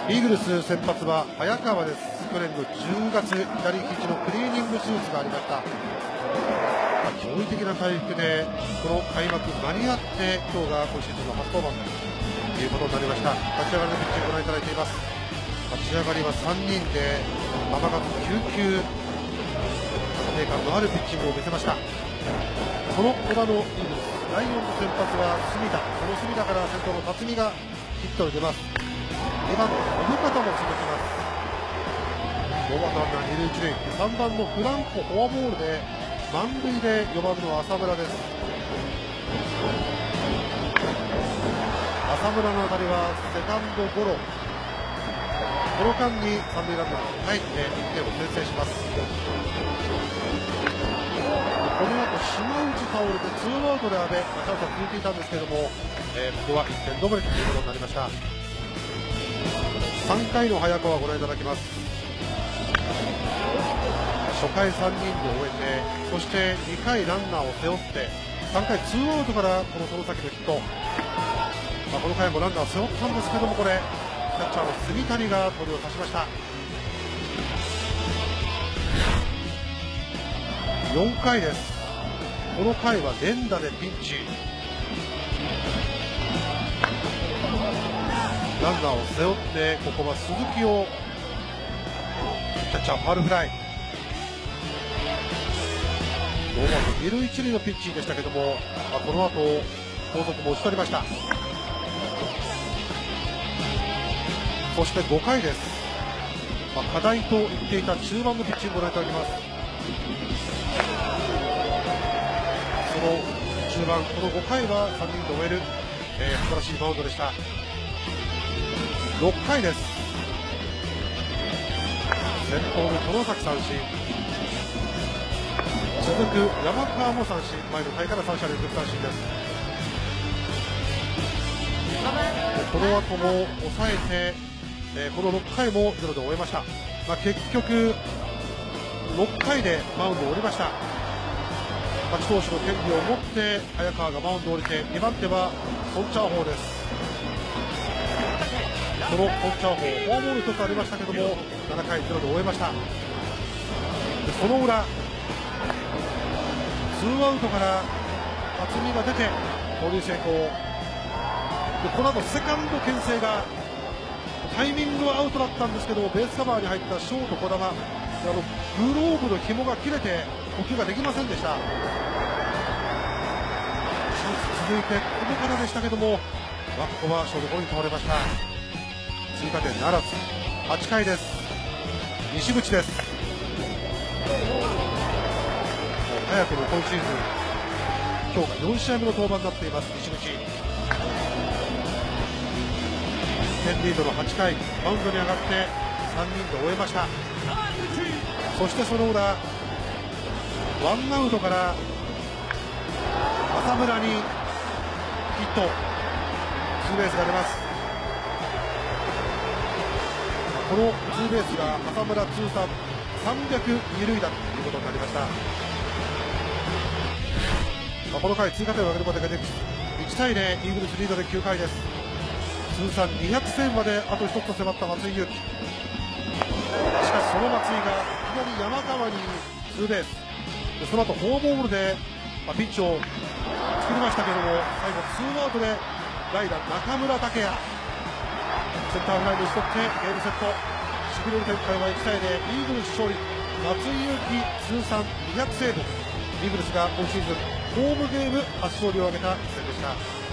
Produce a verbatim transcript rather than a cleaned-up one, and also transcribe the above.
イーグルス先発は早川です。去年のじゅうがつ、左肘のクリーニング手術がありました。驚異的な回復でこの開幕間に合って今日が今シーズンの初登板ということになりました。立ち上がりのピッチングをご覧いただいています。立ち上がりはさんにんで球数きゅう球、安定感のあるピッチングを見せました。この小田のイーグルスライオンの先発は隅田、その隅田から先頭の辰巳がヒットに出ます。にばんの小深田も続きます。ノーアウトランナーに塁いち塁、さんばんのフランコフォアボールで満塁でよばんの浅村です。浅村の当たりはセカンドゴロ、この間に三塁ランナーが帰っていってんを先制します。この後島内倒れてツーアウトで阿部、チャンスは続いていたんですけれども、えー、ここはいってんどまりということになりました。さんかいの早川をご覧いただきます。初回さんにんで終えて、そしてにかいランナーを背負って、さんかいツーアウトからこの外崎のヒット、まあ、この回もランナーを背負ったんですけども、これキャッチャーの杉谷が鳥を刺しました。よんかいです。この回は連打でピンチ、ランナーを背負ってここは鈴木をキャッチャーファウルフライ、ノーアウトに塁いち塁のピンチでしたけども、まあ、この後後続も打ち取りました。そしてごかいです。まあ、課題と言っていた中盤のピッチングをご覧いただきます。その中盤、このごかいはさんにんで終える、えー、素晴らしいマウンドでした。ろっかいです。先頭の外崎三振、続く山川も三振、前の回からさん者連続三振です。この後も抑えて、えー、このろっかいもゼロで終えました。まあ、結局ろっかいでマウンドを降りました。勝ち投手の権利を持って早川がマウンドを降りて、にばん手はソンチャーホーです。そのソンチャーホー、フォアボールひとつありましたけどもななかいゼロで終えました。でその裏ツーアウトから辰巳が出て盗塁成功で、この後セカンド牽制がタイミングはアウトだったんですけども、ベースカバーに入ったショート児玉、あのグローブの紐が切れて呼吸ができませんでした。続いてここからでしたけども、まあ、ここはショートゴロに倒れました。追加点ならず。はちかいです。西口です。早くも今シーズン今日がよん試合目の登板になっています西口。いってんリードのはちかい、マウンドに上がってさんにんで終えました。そしてその裏ワンアウトから浅村にヒット、ツーベースが出ます。このツーベースが浅村通算さんびゃくに塁打ということになりました。まあ、この回追加点を挙げることができずいちたいゼロ、イーグルスリードできゅうかいです。通算にひゃくセーブまであとひとつと迫った松井裕樹。しかしその松井がいきなり山川にツーベースで、その後フォアボールで、まあ、ピンチを作りましたけども、最後ツーアウトで代打中村剛也センターフライに打ち取ってゲームセット。しびれる展開はいちたいゼロ、イーグルス勝利。松井裕樹通算にひゃくセーブ、イーグルスが今シーズンホームゲーム初勝利を挙げた一戦でした。